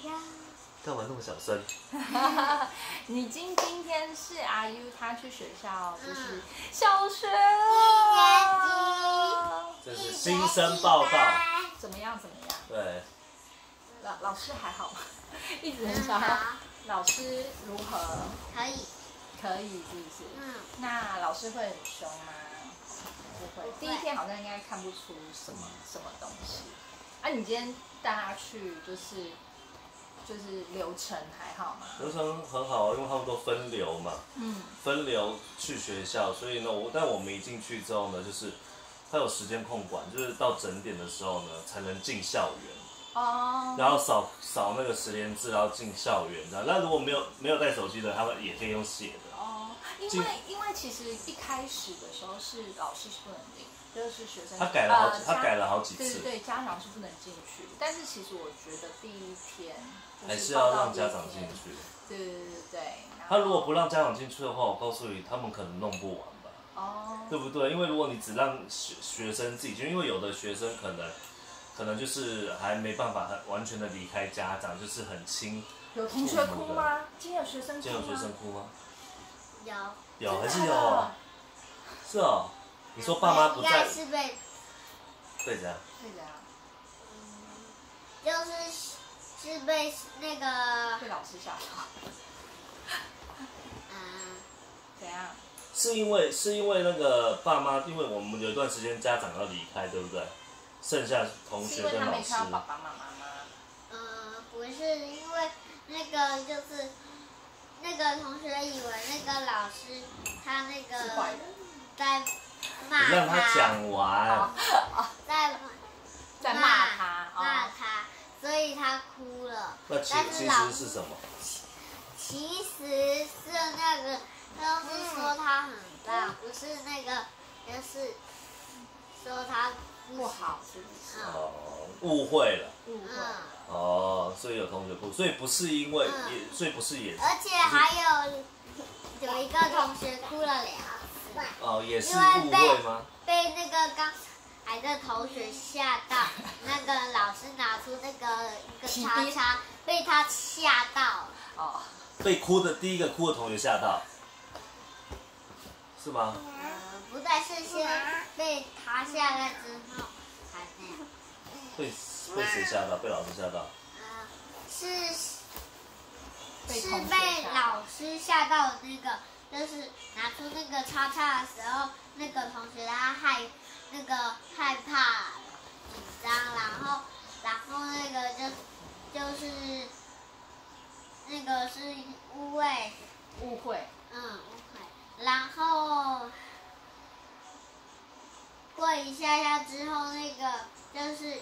干嘛那么小声？ 你今天是阿 U 他去学校就是小学了， 这是新生报告。 怎么样？ 对。 老师还好吗？一直很想要老师如何？可以，是不是？那老师会很凶吗？不会。第一天好像应该看不出什么东西。你今天带他去就是流程还好吗？ 流程很好，因为他们都分流嘛。分流去学校，所以呢，但我们一进去之后呢，就是他有时间控管，就是到整点的时候呢，才能进校园。然后扫那个实联制，然后进校园这样。那如果没有带手机的，他们也可以用写的。 因为其实一开始的时候是老师是不能进，就是学生他改了好几次。 对，家长是不能进去。但是其实我觉得第一天还是要让家长进去。 对。 他如果不让家长进去的话，我告诉你，他们可能弄不完吧。对不对？因为如果你只让学生自己进，因为有的学生可能就是还没办法完全的离开家长，就是很亲。 有同学哭吗？今天有学生哭吗？ 有还是有？是哦。你说爸妈不在？ 应该是被怎样？ 就是被那个被老师吓到。怎样？ 是因为那个爸妈，因为我们有一段时间家长要离开，对不对？剩下同学跟老师。是因为他没看到爸爸妈妈吗？不是，因为那个就是那个同学以为那个老师他那个在骂他。 你让他讲完。 在骂他， 所以他哭了。 那其实是什么？ 其实是那个，都是说他很棒，不是那个，就是说他不好，是不是？ 误会了。所以有同学哭，所以不是因为，所以不是也。 而且还有一个同学哭了2次。 也是误会吗？ 被那个刚来的同学吓到，那个老师拿出那个一个叉叉，被他吓到。 被第一个哭的同学吓到，是吗？ 不对，是先被他吓到之后才那样。 被谁吓到？被老师吓到？ 是被老师吓到的那个，就是拿出那个叉叉的时候，那个同学他害怕紧张，然后那个就是那个是误会。 误会。 然后过一下之后，那个就是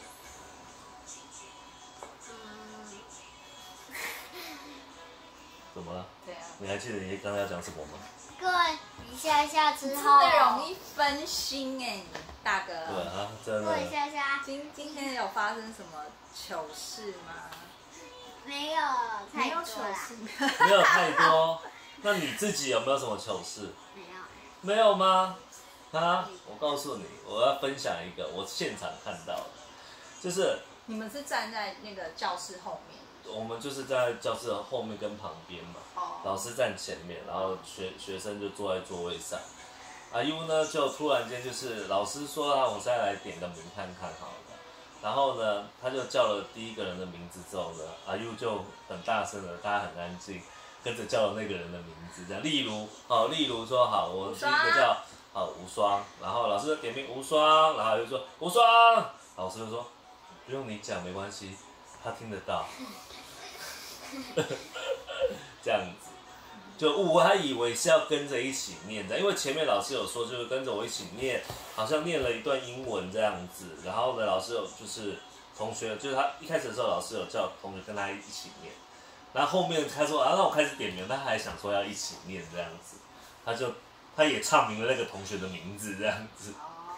怎么了？ 对啊。 你还记得你刚才要讲什么吗？ 过一下之后。 真的容易分心你大哥。 对啊，真的。 过一下。 今天有发生什么糗事吗？ 没有太多啦。 没有太多。那你自己有没有什么糗事？ 没有。 没有吗？我告诉你，我要分享一个我现场看到的，就是你们是站在那个教室后面。 我们就是在教室的后面跟旁边嘛。老师站前面，然后学生就坐在座位上。阿 U 呢就突然间就是老师说我现在来点个名看看好了。然后呢，他就叫了第一个人的名字之后呢，阿 U 就很大声的，大家很安静，跟着叫了那个人的名字，这样。例如说好，我第一个叫无双，然后老师点名无双，然后就说无双，老师就说不用你讲没关系，他听得到。这样子，就他以为是要跟着一起念的，因为前面老师有说就是跟着我一起念，好像念了一段英文这样子。然后呢，老师有就是同学，就是他一开始的时候，老师有叫同学跟他一起念。然后后面他说那我开始点名，他还想说要一起念这样子，他也唱明了那个同学的名字这样子。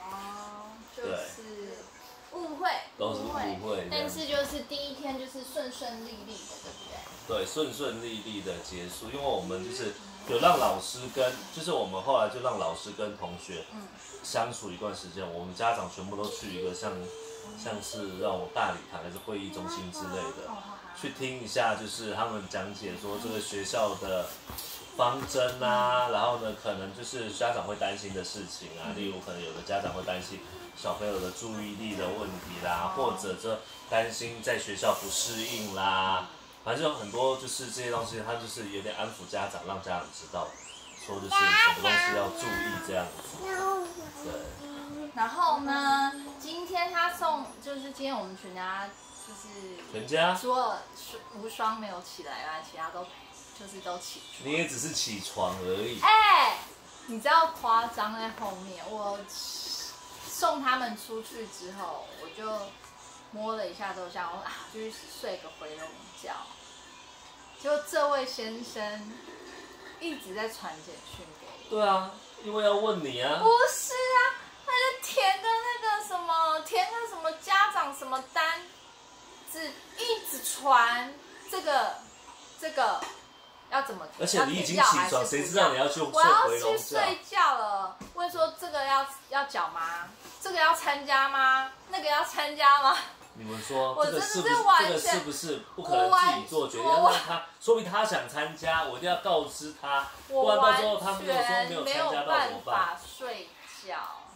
就是误会。 都是误会。 但是就是第一天就是顺顺利利的，对不对？ 对，顺顺利利的结束，因为我们就是有让老师就是我们后来就让老师跟同学相处一段时间，我们家长全部都去一个像是让我大礼堂还是会议中心之类的， 去听一下，就是他们讲解说这个学校的方针啊，然后呢，可能就是家长会担心的事情啊，例如可能有的家长会担心小朋友的注意力的问题啦，或者这担心在学校不适应啦，反正有很多就是这些东西，他就是有点安抚家长，让家长知道，说就是什么东西要注意这样子。对。 然后呢，今天他送，就是今天我们全家就是全家除了无双没有起来啦，其他都都起床。 你也只是起床而已。 你知道夸张在后面，我送他们出去之后，我就摸了一下头像，我说去睡个回笼觉。结果这位先生一直在传简讯给我。 对啊，因为要问你啊。 不是啊，他就填的那个什么，填个什么家长什么单子，一直传这个要怎么填？ 而且你已经起床，谁知道你要去睡回笼觉？ 我要去睡觉了。问说这个要缴吗？这个要参加吗？那个要参加吗？ 你们说这个是不是不可能自己做决定？要让他，说明他想参加，我一定要告知他，不然到时候他没有说没有参加到怎么办？ 没有办法睡觉，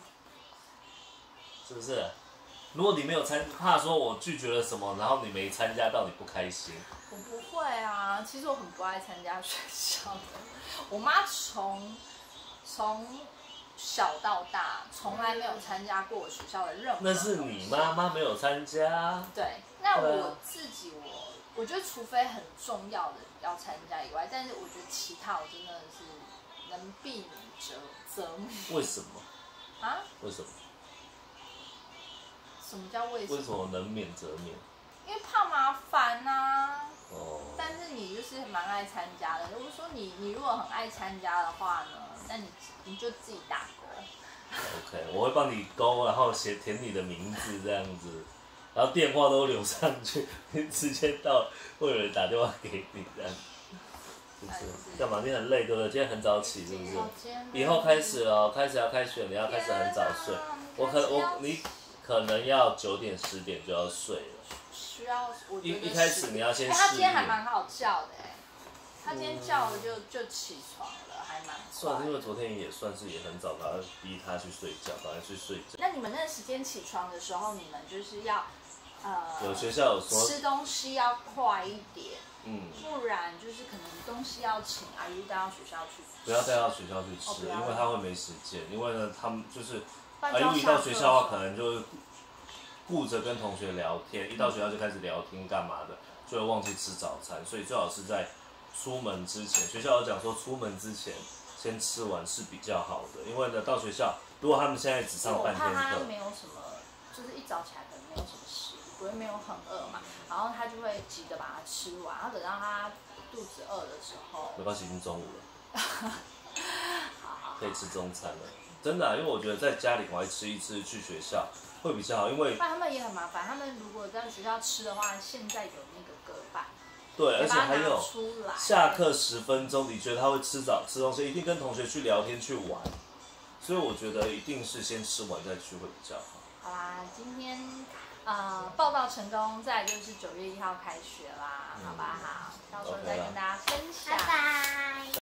是不是？如果你没有怕说我拒绝了什么，然后你没参加到，你不开心？ 我不会啊，其实我很不爱参加学校的。我妈从小到大从来没有参加过我学校的任何。 那是你妈妈没有参加。 对，那我自己我觉得除非很重要的要参加以外，但是我觉得其他我真的是能避免则免。 为什么？ 啊？ 为什么？ 什么叫为什么？ 为什么能免则免？ 因为怕麻烦呐。 哦。 但是你就是蛮爱参加的。如果说你如果很爱参加的话呢，那你就自己打勾。 OK， 我会帮你勾，然后填你的名字这样子，然后电话都留上去，直接到会有人打电话给你这样。就是干嘛？你很累对不对？今天很早起是不是？以后开始了，开始要开学，你要开始很早睡。你可能要9点10点就要睡了。 需要我觉得一开始你要先适应。 他今天还蛮好叫的他今天叫了就起床了，还蛮快。 算是因为昨天也算是也很早，然后逼他去睡觉，赶快去睡觉。 那你们那个时间起床的时候，你们就是要有学校有说吃东西要快一点，不然就是可能东西要请阿姨带到学校去。 不要带到学校去吃，因为他会没时间。因为呢，他们就是阿姨一到学校的话，可能就顾着跟同学聊天，一到学校就开始聊天干嘛的，就会忘记吃早餐，所以最好是在出门之前，学校有讲说出门之前先吃完是比较好的，因为呢到学校，如果他们现在只上半天课， 我怕他没有什么，就是一早起来可能没有什么事，不会没有很饿嘛，然后他就会急着把它吃完，然后等到他肚子饿的时候， 没关系，已经中午了，可以吃中餐了，真的因为我觉得在家里我还吃一次去学校会比较好，因为他们也很麻烦，他们如果在学校吃的话，现在有那个隔板。 对，而且还有下课10分钟，你觉得他会吃东西，一定跟同学去聊天去玩，所以我觉得一定是先吃完再去会比较好。 好啦，今天报到成功，再来就是9月1号开学啦，好不好？到时候再跟大家分享。拜拜。